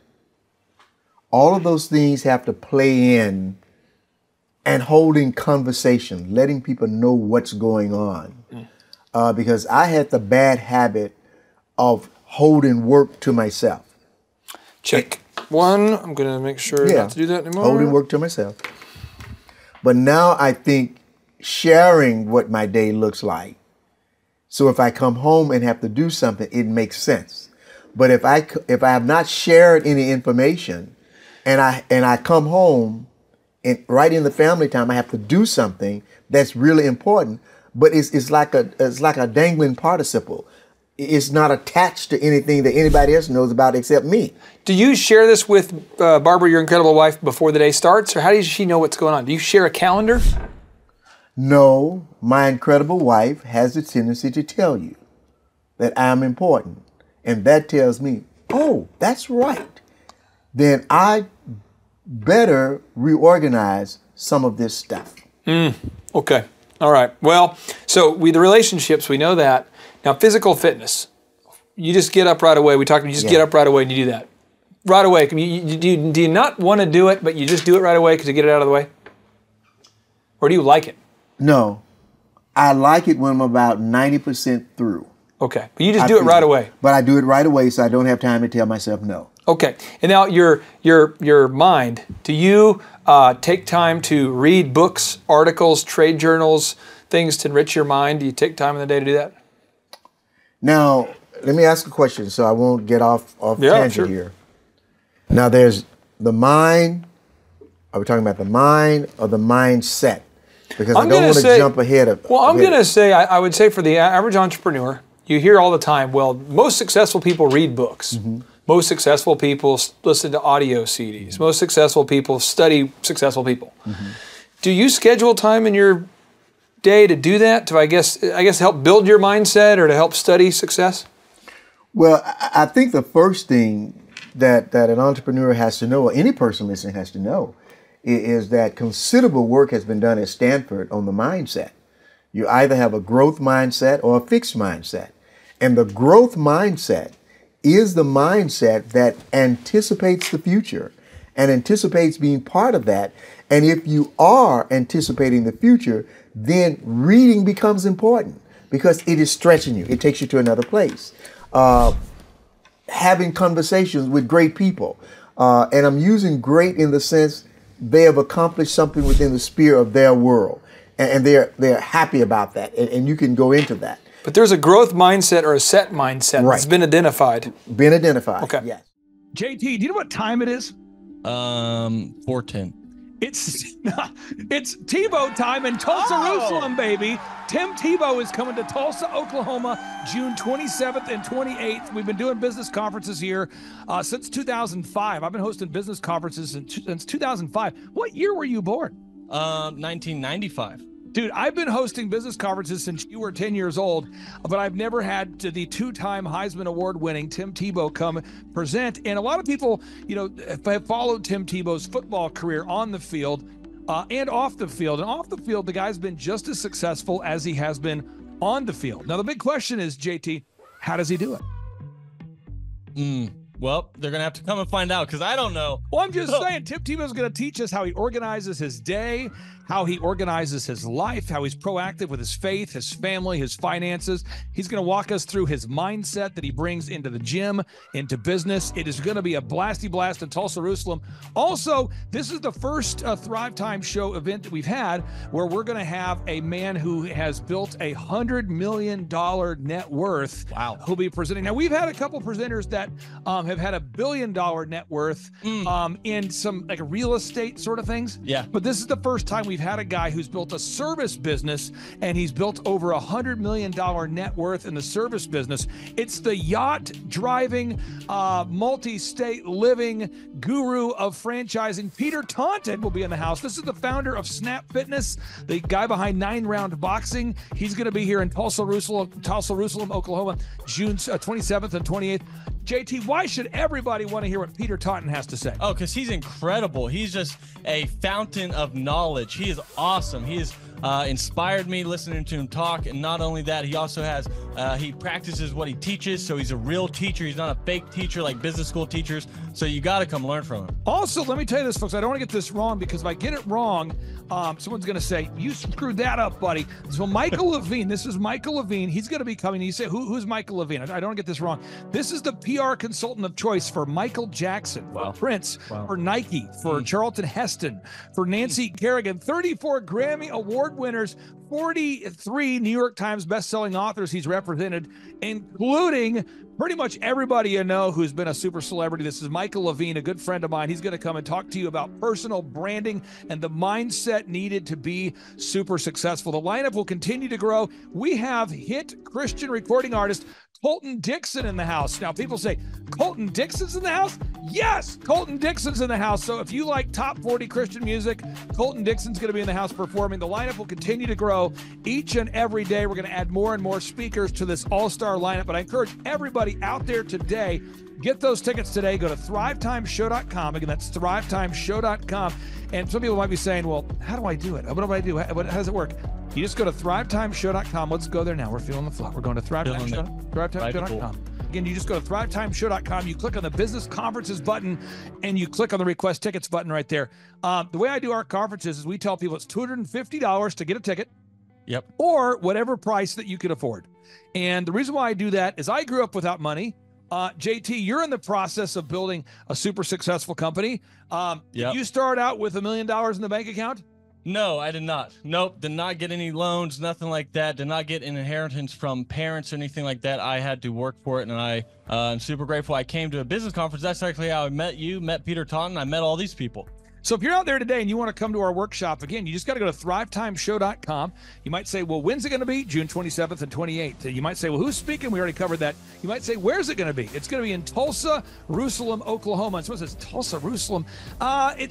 all of those things have to play in, and holding conversation, letting people know what's going on. Mm. Uh, because I had the bad habit of holding work to myself. Check one. I'm going to make sure Yeah, not to do that anymore. holding work to myself. But now I think sharing what my day looks like. So if I come home and have to do something, it makes sense. But if I if I have not shared any information, and I and I come home, and right in the family time, I have to do something that's really important, but it's it's like a it's like a dangling participle. It's not attached to anything that anybody else knows about except me. Do you share this with uh, Barbara, your incredible wife, before the day starts, or how does she know what's going on? Do you share a calendar? No, my incredible wife has a tendency to tell you that I'm important, and that tells me, oh, that's right. Then I better reorganize some of this stuff. Mm, okay. All right. Well, so we the relationships, we know that. Now, physical fitness, you just get up right away. We talked, you just Yeah. get up right away and you do that. Right away. You, you, do, you, do you not want to do it, but you just do it right away because you get it out of the way? Or do you like it? No, I like it when I'm about ninety percent through. Okay. But you just I do it feel right away. But I do it right away so I don't have time to tell myself no. Okay. And now your your your mind, do you uh, take time to read books, articles, trade journals, things to enrich your mind? Do you take time in the day to do that? Now, let me ask a question so I won't get off, off Yeah, tangent sure. here. Now, there's the mind. Are we talking about the mind or the mindset? Because I'm I don't gonna want to say- jump ahead of Well, I'm ahead. going to say, I, I would say for the average entrepreneur, you hear all the time, well, most successful people read books. Mm-hmm. Most successful people s- listen to audio C Ds. Most successful people study successful people. Mm-hmm. Do you schedule time in your day to do that? To, I guess, I guess help build your mindset or to help study success? Well, I I think the first thing that, that an entrepreneur has to know, or any person listening has to know, is that considerable work has been done at Stanford on the mindset. You either have a growth mindset or a fixed mindset. And the growth mindset is the mindset that anticipates the future and anticipates being part of that. And if you are anticipating the future, then reading becomes important because it is stretching you. It takes you to another place. Uh, having conversations with great people. Uh, and I'm using great in the sense they have accomplished something within the sphere of their world. And, and they're, they're happy about that. And, and you can go into that. But there's a growth mindset or a set mindset Right. that's been identified. Been identified. Okay. Yes. J T, do you know what time it is? Um, four ten. It's it's Tebow time in Tulsa, Jerusalem, baby. Tim Tebow is coming to Tulsa, Oklahoma, June twenty-seventh and twenty-eighth. We've been doing business conferences here uh, since two thousand five. I've been hosting business conferences since, since two thousand five. What year were you born? Um, nineteen ninety-five. Dude, I've been hosting business conferences since you were ten years old, but I've never had to the two-time Heisman Award winning Tim Tebow come present. And a lot of people, you know, have followed Tim Tebow's football career on the field uh, and off the field. And off the field, the guy's been just as successful as he has been on the field. Now, the big question is, J T, how does he do it? Mm. Well, they're going to have to come and find out because I don't know. Well, I'm just saying, Tim Tebow's going to teach us how he organizes his day, how he organizes his life, how he's proactive with his faith, his family, his finances. He's going to walk us through his mindset that he brings into the gym, into business. It is going to be a blasty blast in Tulsa, Jerusalem. Also, this is the first uh, Thrive Time Show event that we've had where we're going to have a man who has built a one hundred million dollars net worth. Wow. Who'll be presenting. Now, we've had a couple presenters that um, have had a billion dollar net worth Mm. um, in some like real estate sort of things. Yeah. But this is the first time we've had a guy who's built a service business and he's built over a hundred million dollar net worth in the service business. It's the yacht driving, uh, multi-state living guru of franchising. Peter Taunton will be in the house. This is the founder of Snap Fitness, the guy behind Nine Round Boxing. He's going to be here in Tulsa, Jerusalem, Tulsa, Jerusalem, Oklahoma, June twenty-seventh and twenty-eighth. J T, why should everybody want to hear what Peter Taunton has to say? Oh, because he's incredible. He's just a fountain of knowledge. He is awesome. He is uh, inspired me listening to him talk. And not only that, he also has, uh, he practices what he teaches. So he's a real teacher. He's not a fake teacher like business school teachers. So you got to come learn from him. Also, let me tell you this, folks. I don't want to get this wrong because if I get it wrong, um, someone's going to say, you screwed that up, buddy. So Michael Levine, this is Michael Levine. He's going to be coming. You say, Who, who's Michael Levine? I, I don't want to get this wrong. This is the P R consultant of choice for Michael Jackson, Wow. for Prince, Wow. for Nike, for Mm. Charlton Heston, for Nancy Kerrigan, thirty-four Grammy Award winners, forty-three New York Times bestselling authors he's represented, including pretty much everybody you know who's been a super celebrity. This is Michael Levine, a good friend of mine. He's going to come and talk to you about personal branding and the mindset needed to be super successful. The lineup will continue to grow. We have hit Christian recording artist Colton Dixon in the house. Now, people say, Colton Dixon's in the house? Yes, Colton Dixon's in the house. So if you like top forty Christian music, Colton Dixon's going to be in the house performing. The lineup will continue to grow each and every day. We're going to add more and more speakers to this all-star lineup. But I encourage everybody out there today, get those tickets today. Go to thrive time show dot com. Again, that's thrive time show dot com. And some people might be saying, well, how do I do it? What do I do? How, how does it work? You just go to thrive time show dot com. Let's go there now. We're feeling the flow. We're going to thrive time show dot com. Again, you just go to thrive time show dot com. You click on the business conferences button and you click on the request tickets button right there. Um, the way I do our conferences is we tell people it's two hundred fifty dollars to get a ticket. Yep. Or whatever price that you can afford. And the reason why I do that is I grew up without money. Uh, J T, you're in the process of building a super successful company. Um, Yep. Did you start out with a million dollars in the bank account? No, I did not. Nope, did not get any loans, nothing like that. Did not get an inheritance from parents or anything like that. I had to work for it, and I, uh, I'm super grateful. I came to a business conference. That's actually how I met you, met Peter Taunton. I met all these people. So if you're out there today and you want to come to our workshop, again, you just got to go to thrive time show dot com. You might say, well, when's it going to be? June twenty-seventh and twenty-eighth. You might say, well, who's speaking? We already covered that. You might say, where's it going to be? It's going to be in Tulsa, Jerusalem, Oklahoma. And someone says, Tulsa, Jerusalem. Uh, it's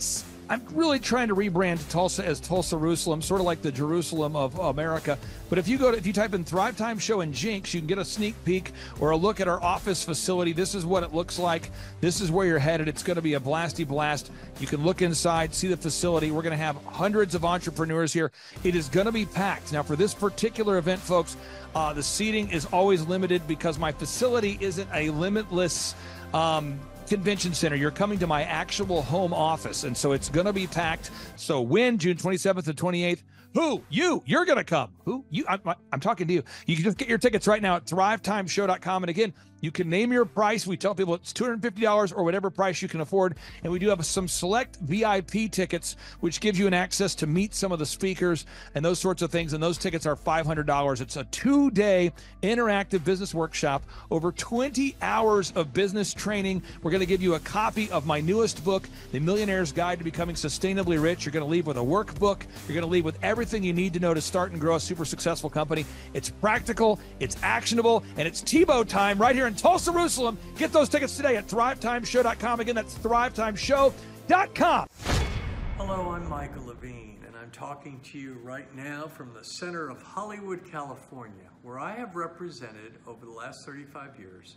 I'm really trying to rebrand Tulsa as Tulsa Jerusalem, sort of like the Jerusalem of America. But if you go to, if you type in Thrive Time Show and Jinx, you can get a sneak peek or a look at our office facility. This is what it looks like. This is where you're headed. It's going to be a blasty blast. You can look inside, see the facility. We're going to have hundreds of entrepreneurs here. It is going to be packed. Now, for this particular event, folks, uh, the seating is always limited because my facility isn't a limitless um, convention center. You're coming to my actual home office, and so it's going to be packed. So when? June twenty-seventh and twenty-eighth. Who? You. You're going to come. Who? You. I'm, I'm talking to you. You can just get your tickets right now at thrive time show dot com. And again, you can name your price. We tell people it's two hundred fifty dollars or whatever price you can afford. And we do have some select V I P tickets, which gives you an access to meet some of the speakers and those sorts of things. And those tickets are five hundred dollars. It's a two-day interactive business workshop, over twenty hours of business training. We're going to give you a copy of my newest book, The Millionaire's Guide to Becoming Sustainably Rich. You're going to leave with a workbook. You're going to leave with everything you need to know to start and grow a super successful company. It's practical, it's actionable, and it's Tebow time right here in Tulsa, Jerusalem. Get those tickets today at thrive time show dot com. Again, that's thrive time show dot com. Hello, I'm Michael Levine, and I'm talking to you right now from the center of Hollywood, California, where I have represented over the last thirty-five years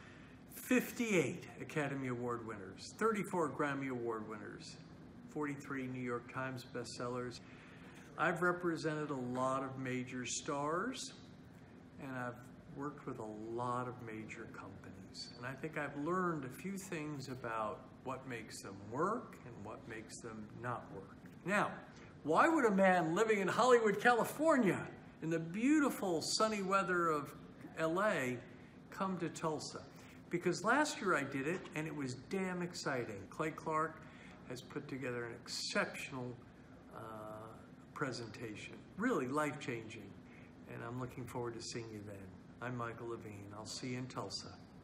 fifty-eight Academy Award winners, thirty-four Grammy Award winners, forty-three New York Times bestsellers. I've represented a lot of major stars, and I've worked with a lot of major companies. And I think I've learned a few things about what makes them work and what makes them not work. Now, why would a man living in Hollywood, California, in the beautiful sunny weather of L A, come to Tulsa? Because last year I did it, and it was damn exciting. Clay Clark has put together an exceptional uh, presentation, really life-changing, and I'm looking forward to seeing you then. I'm Michael Levine. I'll see you in Tulsa.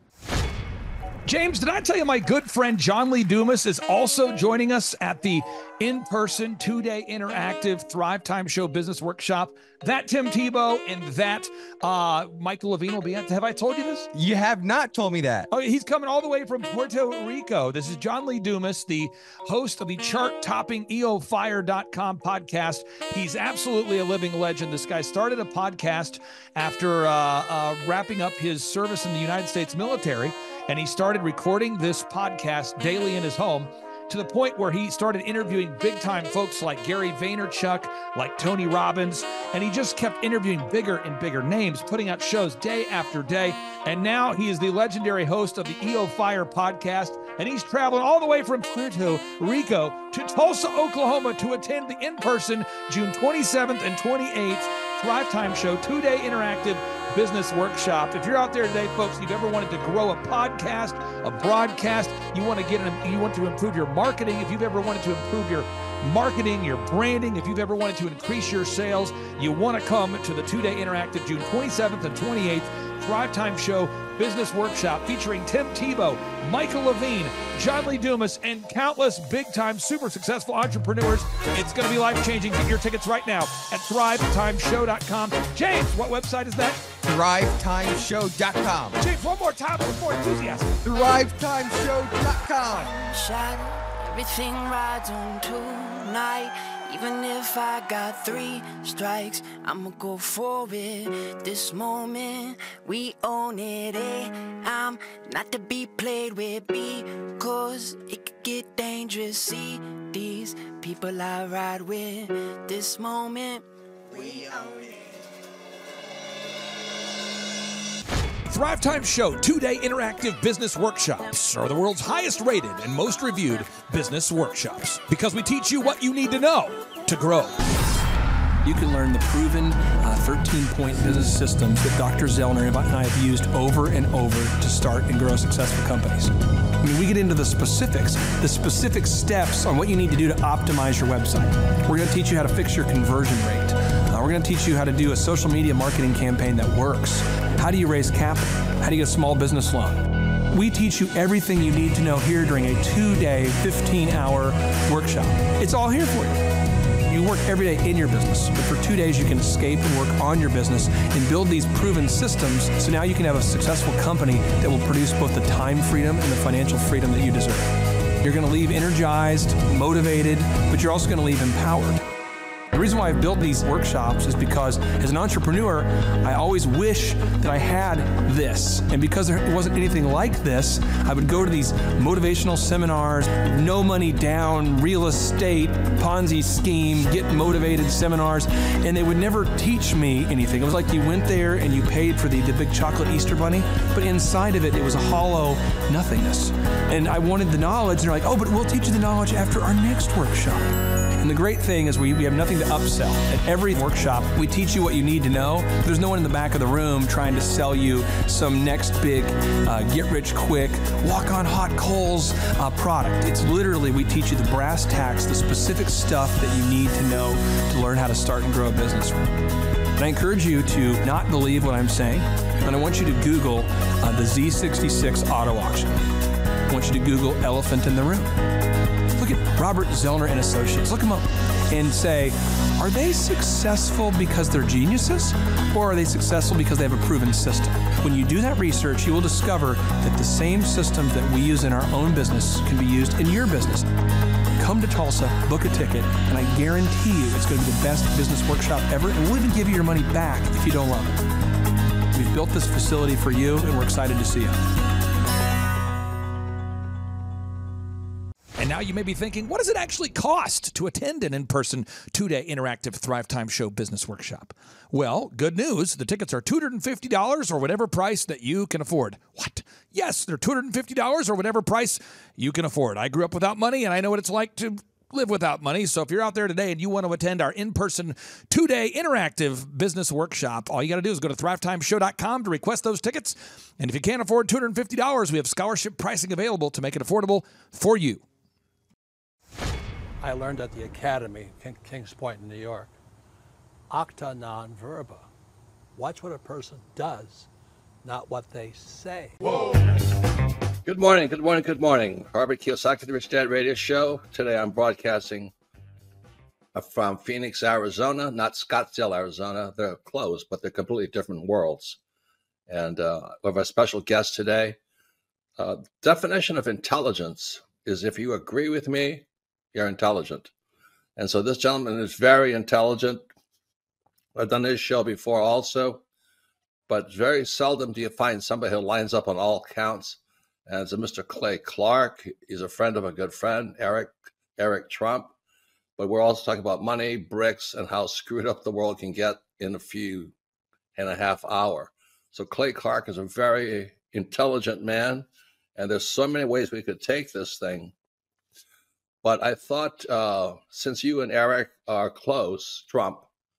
James, did I tell you my good friend John Lee Dumas is also joining us at the in-person two-day interactive Thrive Time Show Business Workshop? That Tim Tebow and that uh, Michael Levine will be at. Have I told you this? You have not told me that. Oh, he's coming all the way from Puerto Rico. This is John Lee Dumas, the host of the chart-topping E O fire dot com podcast. He's absolutely a living legend. This guy started a podcast after uh, uh, wrapping up his service in the United States military. And he started recording this podcast daily in his home, to the point where he started interviewing big-time folks like Gary Vaynerchuk, like Tony Robbins, and he just kept interviewing bigger and bigger names, putting out shows day after day. And now he is the legendary host of the E O Fire podcast, and he's traveling all the way from Puerto Rico to Tulsa, Oklahoma to attend the in-person June twenty-seventh and twenty-eighth Thrive Time Show two-day interactive business workshop. If you're out there today, folks, you've ever wanted to grow a podcast, a broadcast, you want to get in, you want to improve your marketing, if you've ever wanted to improve your marketing, your branding, if you've ever wanted to increase your sales, you want to come to the two-day interactive June twenty-seventh and twenty-eighth Thrive Time Show Business Workshop featuring Tim Tebow, Michael Levine, John Lee Dumas, and countless big-time super successful entrepreneurs. It's going to be life-changing. Get your tickets right now at thrive time show dot com. James, what website is that? thrive time show dot com. James, one more time before enthusiasm. thrive time show dot com. Shot everything rides on tonight. Even if I got three strikes, I'ma go for it. This moment, we own it. Eh? I'm not to be played with because it could get dangerous. See these people I ride with. This moment, we own it. Thrive Time Show two-day interactive business workshops are the world's highest rated and most reviewed business workshops because we teach you what you need to know to grow. You can learn the proven uh, thirteen-point business systems that Doctor Zellner and I have used over and over to start and grow successful companies. I mean, we get into the specifics, the specific steps on what you need to do to optimize your website. We're going to teach you how to fix your conversion rate. Uh, we're going to teach you how to do a social media marketing campaign that works. How do you raise capital? How do you get a small business loan? We teach you everything you need to know here during a two-day, fifteen-hour workshop. It's all here for you. You work every day in your business, but for two days you can escape and work on your business and build these proven systems so now you can have a successful company that will produce both the time freedom and the financial freedom that you deserve. You're going to leave energized, motivated, but you're also going to leave empowered. The reason why I've built these workshops is because as an entrepreneur, I always wish that I had this. And because there wasn't anything like this, I would go to these motivational seminars, no money down, real estate, Ponzi scheme, get motivated seminars, and they would never teach me anything. It was like you went there and you paid for the, the big chocolate Easter bunny, but inside of it, it was a hollow nothingness. And I wanted the knowledge, and they're like, oh, but we'll teach you the knowledge after our next workshop. And the great thing is we, we have nothing to upsell. At every workshop, we teach you what you need to know. There's no one in the back of the room trying to sell you some next big uh, get-rich-quick, walk-on-hot-coals uh, product. It's literally, we teach you the brass tacks, the specific stuff that you need to know to learn how to start and grow a business. And I encourage you to not believe what I'm saying, and I want you to Google uh, the Z sixty-six auto auction. I want you to Google elephant in the room. Look at Robert Zellner and Associates. Look them up and say, are they successful because they're geniuses, or are they successful because they have a proven system? When you do that research, you will discover that the same systems that we use in our own business can be used in your business. Come to Tulsa, book a ticket, and I guarantee you it's going to be the best business workshop ever, and we'll even give you your money back if you don't love it. We've built this facility for you, and we're excited to see you. And now you may be thinking, what does it actually cost to attend an in-person two-day interactive Thrive Time Show business workshop? Well, good news. The tickets are two hundred fifty dollars or whatever price that you can afford. What? Yes, they're two hundred fifty dollars or whatever price you can afford. I grew up without money, and I know what it's like to live without money. So if you're out there today and you want to attend our in-person two-day interactive business workshop, all you got to do is go to thrive time show dot com to request those tickets. And if you can't afford two hundred fifty dollars, we have scholarship pricing available to make it affordable for you. I learned at the Academy, King, Kings Point in New York. Acta non verba. Watch what a person does, not what they say. Whoa. Good morning, good morning, good morning. Robert Kiyosaki, the Rich Dad Radio Show. Today I'm broadcasting from Phoenix, Arizona, not Scottsdale, Arizona. They're close, but they're completely different worlds. And uh, we have a special guest today. Uh, definition of intelligence is if you agree with me, you're intelligent. And so this gentleman is very intelligent. I've done this show before also, but very seldom do you find somebody who lines up on all counts. And it's a Mister Clay Clark. He's a friend of a good friend, Eric, Eric Trump. But we're also talking about money, bricks, and how screwed up the world can get in a few and a half hour. So Clay Clark is a very intelligent man, and there's so many ways we could take this thing. But I thought, uh, since you and Eric are close, Trump,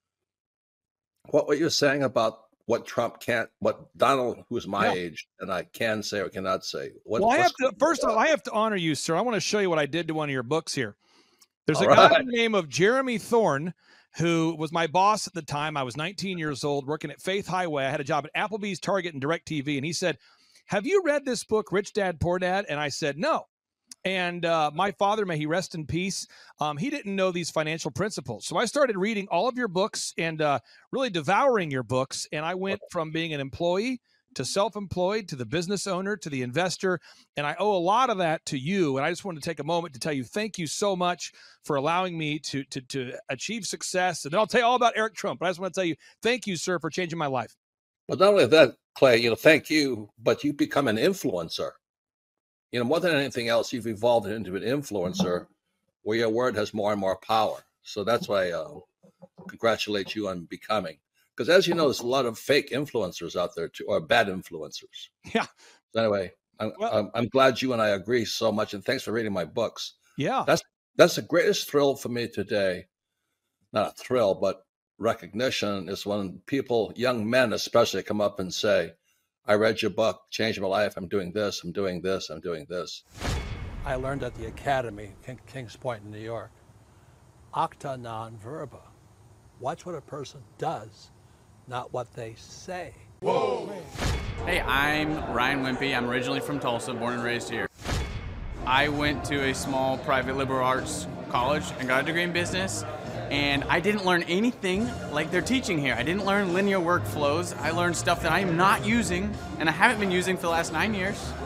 what were you saying about what Trump can't, what Donald, who's my yeah. age, and I can say or cannot say? What, well, I have to, first of all, I have to honor you, sir. I want to show you what I did to one of your books here. There's all a right. guy by the name of Jeremy Thorne, who was my boss at the time. I was nineteen years old, working at Faith Highway. I had a job at Applebee's, Target, and DirecTV. And he said, have you read this book, Rich Dad, Poor Dad? And I said, no. And uh, my father, may he rest in peace, um, he didn't know these financial principles. So I started reading all of your books and uh, really devouring your books. And I went from being an employee to self-employed to the business owner to the investor. And I owe a lot of that to you. And I just wanted to take a moment to tell you thank you so much for allowing me to, to, to achieve success. And then I'll tell you all about Eric Trump. But I just want to tell you thank you, sir, for changing my life. But not only that, Clay, you know, thank you, but you become an influencer. You know, more than anything else, you've evolved into an influencer where your word has more and more power. So that's why I uh, congratulate you on becoming. Because as you know, there's a lot of fake influencers out there, too, or bad influencers. Yeah. So anyway, I'm, well, I'm, I'm glad you and I agree so much. And thanks for reading my books. Yeah. That's, that's the greatest thrill for me today. Not a thrill, but recognition is when people, young men especially, come up and say, I read your book, changed my life. I'm doing this, I'm doing this, I'm doing this. I learned at the Academy, King, Kings Point in New York. Acta non verba. Watch what a person does, not what they say. Whoa. Hey, I'm Ryan Wimpy. I'm originally from Tulsa, born and raised here. I went to a small private liberal arts college and got a degree in business. And I didn't learn anything like they're teaching here. I didn't learn linear workflows. I learned stuff that I'm not using and I haven't been using for the last nine years.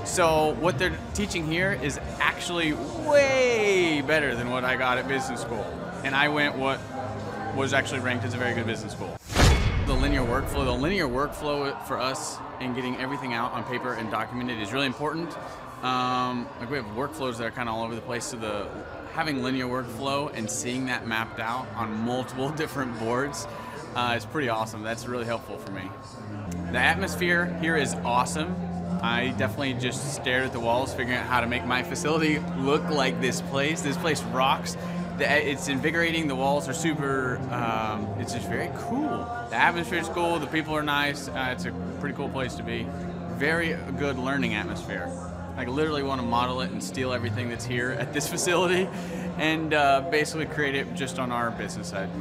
So what they're teaching here is actually way better than what I got at business school. And I went what was actually ranked as a very good business school. The linear workflow, the linear workflow for us in getting everything out on paper and documented is really important. Um, like we have workflows that are kind of all over the place, so the having linear workflow and seeing that mapped out on multiple different boards uh, is pretty awesome. That's really helpful for me. The atmosphere here is awesome. I definitely just stared at the walls figuring out how to make my facility look like this place. This place rocks. It's invigorating. The walls are super, um, it's just very cool. The atmosphere is cool. The people are nice. Uh, it's a pretty cool place to be. Very good learning atmosphere. I literally want to model it and steal everything that's here at this facility and uh, basically create it just on our business side.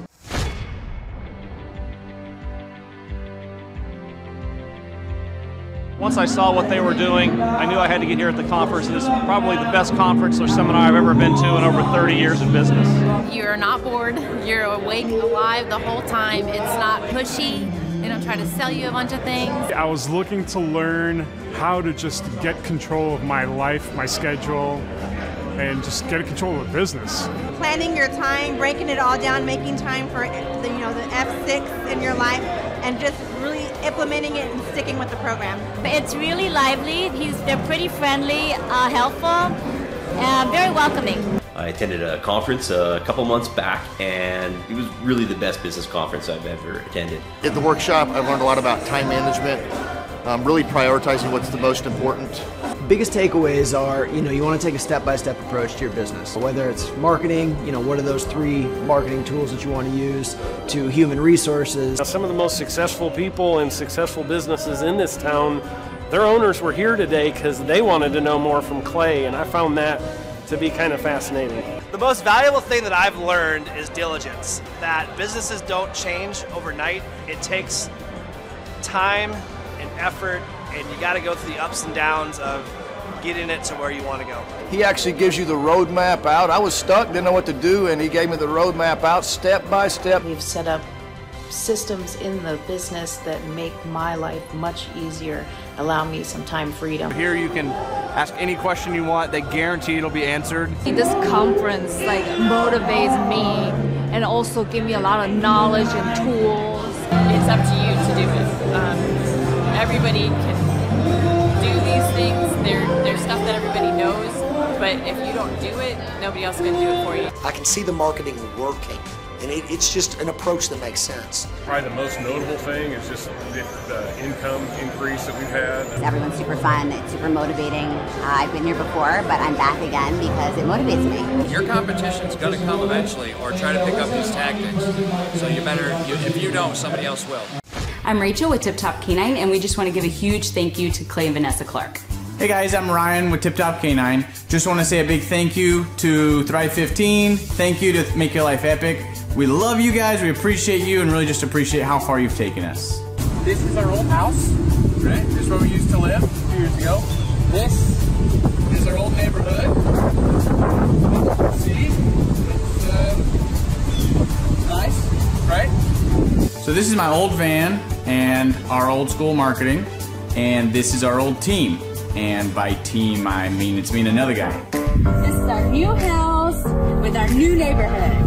Once I saw what they were doing, I knew I had to get here at the conference. This is probably the best conference or seminar I've ever been to in over thirty years in business. You're not bored. You're awake, alive the whole time. It's not pushy. They don't try to sell you a bunch of things. I was looking to learn how to just get control of my life, my schedule, and just get control of the business. Planning your time, breaking it all down, making time for the, you know, the F six in your life, and just really implementing it and sticking with the program. It's really lively. He's, they're pretty friendly, uh, helpful, uh, very welcoming. I attended a conference a couple months back, and it was really the best business conference I've ever attended. At the workshop, I've learned a lot about time management, um, really prioritizing what's the most important. Biggest takeaways are, you know, you want to take a step-by-step approach to your business. Whether it's marketing, you know, what are those three marketing tools that you want to use, to human resources. Now, some of the most successful people and successful businesses in this town, their owners were here today because they wanted to know more from Clay, and I found that to be kind of fascinating. The most valuable thing that I've learned is diligence. That businesses don't change overnight. It takes time and effort, and you got to go through the ups and downs of getting it to where you want to go. He actually gives you the roadmap out. I was stuck, didn't know what to do, and he gave me the roadmap out step by step. We've set up systems in the business that make my life much easier, allow me some time freedom. Here you can ask any question you want. They guarantee it'll be answered. This conference like motivates me and also give me a lot of knowledge and tools. It's up to you to do it. Um, everybody can do these things. They're, they're stuff that everybody knows, but if you don't do it, nobody else can do it for you. I can see the marketing working. And it, it's just an approach that makes sense. Probably the most notable thing is just the, the income increase that we've had. Everyone's super fun, it's super motivating. Uh, I've been here before, but I'm back again because it motivates me. Your competition's going to come eventually, or try to pick up these tactics. So you better, you, if you don't, somebody else will. I'm Rachel with Tip Top Canine, and we just want to give a huge thank you to Clay and Vanessa Clark. Hey guys, I'm Ryan with Tip Top Canine. Just want to say a big thank you to Thrive fifteen. Thank you to Make Your Life Epic. We love you guys, we appreciate you, and really just appreciate how far you've taken us. This is our old house, right? This is where we used to live a few years ago. This is our old neighborhood. See? It's uh, nice, right? So this is my old van and our old school marketing, and this is our old team. And by team, I mean it's me and another guy. This is our new house with our new neighborhood.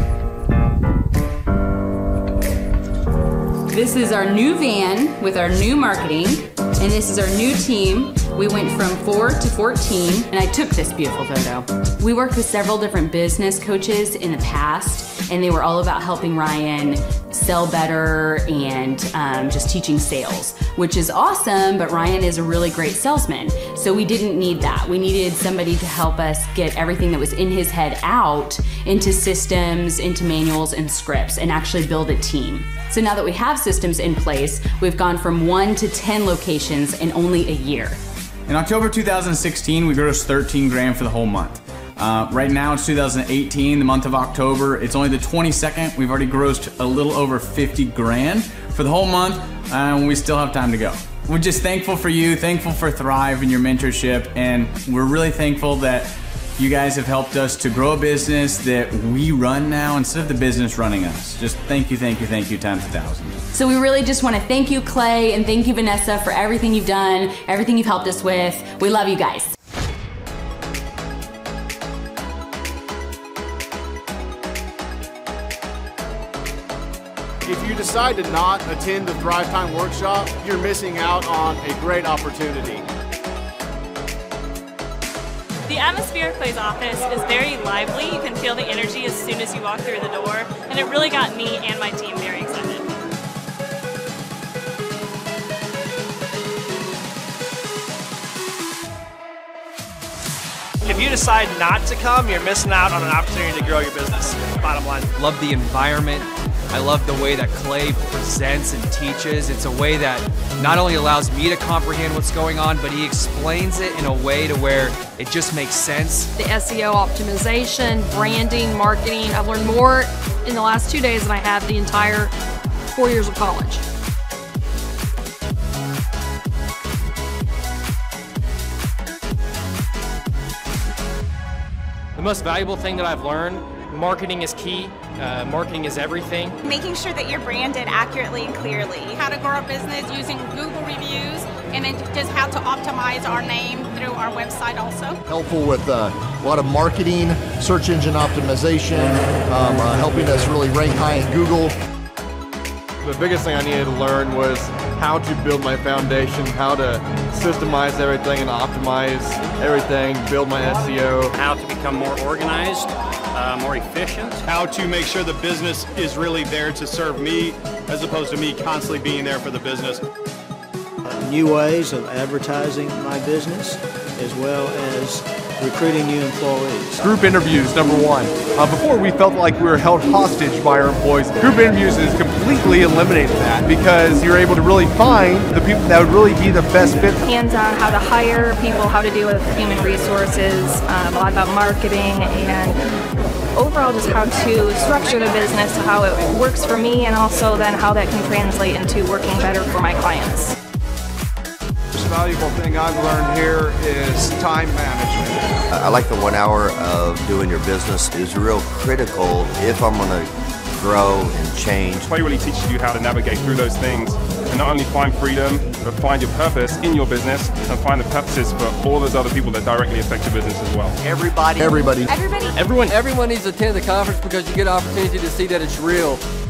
This is our new van with our new marketing, and this is our new team. We went from four to fourteen, and I took this beautiful photo. We worked with several different business coaches in the past, and they were all about helping Ryan sell better and um, just teaching sales, which is awesome, but Ryan is a really great salesman. So we didn't need that. We needed somebody to help us get everything that was in his head out into systems, into manuals and scripts, and actually build a team. So now that we have systems in place, we've gone from one to ten locations in only a year. In October two thousand sixteen, we grossed thirteen grand for the whole month. Uh, right now it's two thousand eighteen, the month of October. It's only the twenty-second. We've already grossed a little over fifty grand for the whole month, and we still have time to go. We're just thankful for you, thankful for Thrive and your mentorship, and we're really thankful that You guys have helped us to grow a business that we run now instead of the business running us. Just thank you, thank you, thank you times a thousand. So we really just want to thank you, Clay, and thank you, Vanessa, for everything you've done, everything you've helped us with. We love you guys. If you decide to not attend the Thrive Time workshop, you're missing out on a great opportunity. The atmosphere of Clay's office is very lively. You can feel the energy as soon as you walk through the door, and it really got me and my team very excited. If you decide not to come, you're missing out on an opportunity to grow your business. Bottom line. Love the environment. I love the way that Clay presents and teaches. It's a way that not only allows me to comprehend what's going on, but he explains it in a way to where it just makes sense. The S E O optimization, branding, marketing. I've learned more in the last two days than I have the entire four years of college. The most valuable thing that I've learned, marketing is key. Uh, marketing is everything. Making sure that you're branded accurately and clearly. How to grow a business using Google reviews, and then just how to optimize our name through our website also. Helpful with uh, a lot of marketing, search engine optimization, um, uh, helping us really rank high in Google. The biggest thing I needed to learn was how to build my foundation, how to systemize everything and optimize everything, build my S E O. How to become more organized, uh, more efficient. How to make sure the business is really there to serve me as opposed to me constantly being there for the business. New ways of advertising my business as well as recruiting new employees. Group interviews, number one. Uh, before we felt like we were held hostage by our employees. Group interviews has completely eliminated that because you're able to really find the people that would really be the best fit. Hands-on how to hire people, how to deal with human resources, um, a lot about marketing, and overall just how to structure the business, how it works for me, and also then how that can translate into working better for my clients. The most valuable thing I've learned here is time management. I like the one hour of doing your business is real critical if I'm going to grow and change. Clay really teaches you how to navigate through those things and not only find freedom, but find your purpose in your business and find the purposes for all those other people that directly affect your business as well. Everybody. Everybody. Everybody. Everyone, everyone needs to attend the conference because you get an opportunity to see that it's real.